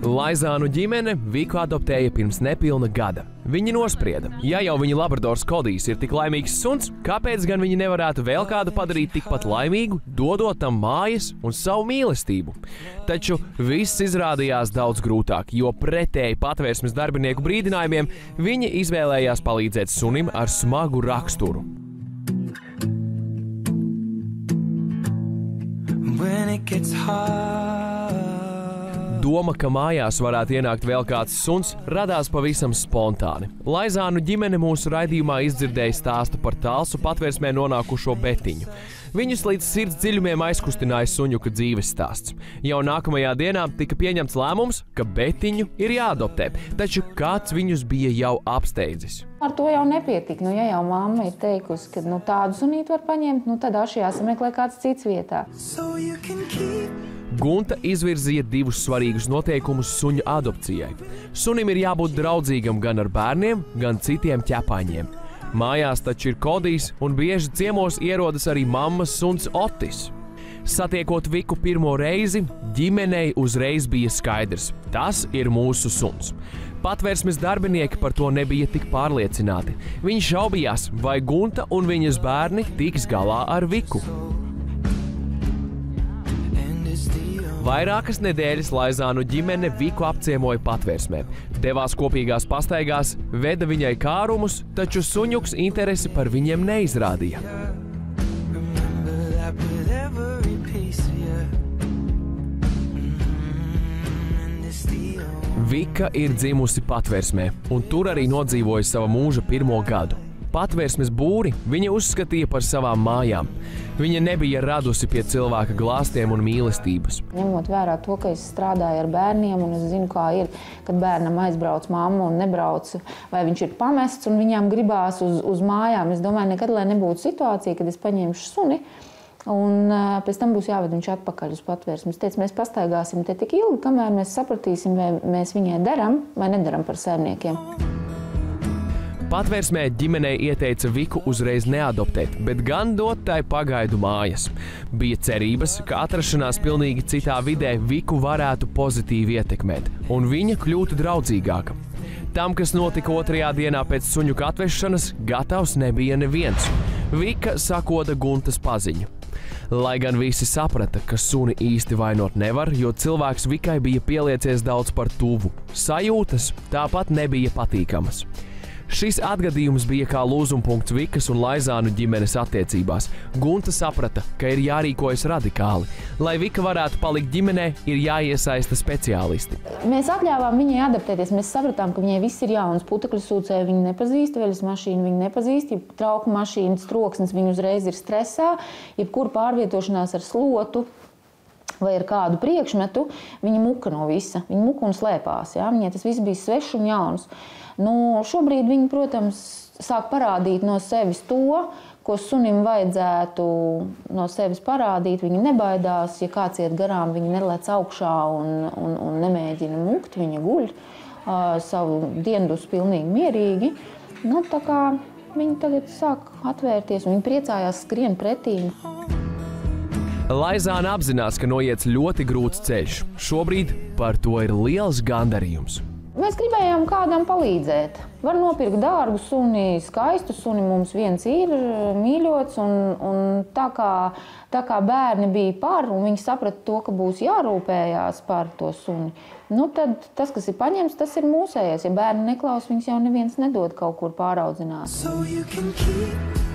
Laizānu ģimene Viku adoptēja pirms nepilna gada. Viņi nosprieda, ja jau viņa labradors Kodijs ir tik laimīgs suns, kāpēc gan viņi nevarētu vēl kādu padarīt tikpat laimīgu, dodot tam mājas un savu mīlestību. Taču viss izrādījās daudz grūtāk, jo pretēji patvērsmes darbinieku brīdinājumiem viņi izvēlējās palīdzēt sunim ar smagu raksturu. Doma, ka mājās varētu ienākt vēl kāds suns, radās pavisam spontāni. Laizānu ģimene mūsu raidījumā izdzirdēja stāstu par Talsu patvērsmē nonākušo Betiņu. Viņus līdz sirds dziļumiem aizkustināja suņuka dzīves stāsts. Jau nākamajā dienā tika pieņemts lēmums, ka Betiņu ir jāadoptē, taču kāds viņus bija jau apsteidzis. Ar to jau nepietika. Ja jau mamma ir teikusi, ka tādu sunītu var paņemt, tad aši jāsameklē kāds cits vietā. Gunta izvirzīja divus svarīgus noteikumus suņa adopcijai. Sunim ir jābūt draudzīgam gan ar bērniem, gan citiem ķepāņiem. Mājās taču ir Kodijs, un bieži ciemos ierodas arī mammas suns Otis. Satiekot Viku pirmo reizi, ģimenei uzreiz bija skaidrs – tas ir mūsu suns. Patvērsmes darbinieki par to nebija tik pārliecināti. Viņi šaubījās, vai Gunta un viņas bērni tiks galā ar Viku. Vairākas nedēļas Laizānu ģimene Viku apciemoja patvērsmē. Devās kopīgās pastaigās, veda viņai kārumus, taču suņuks interesi par viņiem neizrādīja. Vika ir dzimusi patvērsmē, un tur arī nodzīvoja sava mūža pirmo gadu. Patvērsmes būri viņa uzskatīja par savām mājām. Viņa nebija radusi pie cilvēka glāstiem un mīlestības. Ņemot vērā to, ka es strādāju ar bērniem, un es zinu, kā ir, kad bērnam aizbrauc mamma un nebrauc, vai viņš ir pamests un viņām gribās uz mājām. Es domāju, nekad, lai nebūtu situācija, kad es paņemšu suni, un pēc tam būs jāved viņš atpakaļ uz patvērsmi. Es teicu, mēs pastaigāsim te tik ilgi, kamēr mēs sapratīsim, vai mēs viņai daram vai nedaram par saimniekiem. Patvērsmē ģimenei ieteica Viku uzreiz neadoptēt, bet gan dot tai pagaidu mājas. Bija cerības, ka atrašanās pilnīgi citā vidē Viku varētu pozitīvi ietekmēt, un viņa kļūtu draudzīgāka. Tam, kas notika otrajā dienā pēc suņuka atvešanas, gatavs nebija neviens. Vika sakoda Guntas paziņu. Lai gan visi saprata, ka suni īsti vainot nevar, jo cilvēks Vikai bija pieliecies daudz par tuvu. Sajūtas tāpat nebija patīkamas. Šis atgadījums bija kā lūzumpunkts Vikas un Laizānu ģimenes attiecībās. Gunta saprata, ka ir jārīkojas radikāli. Lai Vika varētu palikt ģimenē, ir jāiesaista speciālisti. Mēs atļāvām viņai adaptēties. Mēs sapratām, ka viņai viss ir jauns. Putekļu sūcēju viņa nepazīst, veļas mašīnu viņa nepazīst, ja trauku mašīnas troksnis viņa uzreiz ir stresā, jebkur pārvietošanās ar slotu vai ar kādu priekšmetu, viņa muka no visa. Viņa muka un slēpās. Ja? Viņai tas viss bija svešs un jauns. Šobrīd viņi, protams, sāk parādīt no sevis to, ko sunim vajadzētu no sevis parādīt. Viņi nebaidās, ja kāds iet garām, viņi nelec augšā un nemēģina mukt. Viņa guļ savu diendus pilnīgi mierīgi. Tā kā viņi tagad sāk atvērties un viņi priecājās skrien pretīm. Laizāna apzinās, ka noiets ļoti grūts ceļš. Šobrīd par to ir liels gandarījums. Mēs gribējām kādam palīdzēt. Var nopirkt dārgu suni, skaistu suni, mums viens ir mīļots, un tā kā bērni bija par, un viņi saprata to, ka būs jārūpējās par to suni, tad tas, kas ir paņemts, tas ir mūsējais. Ja bērni neklaus, viņus jau neviens nedod kaut kur pāraudzināt.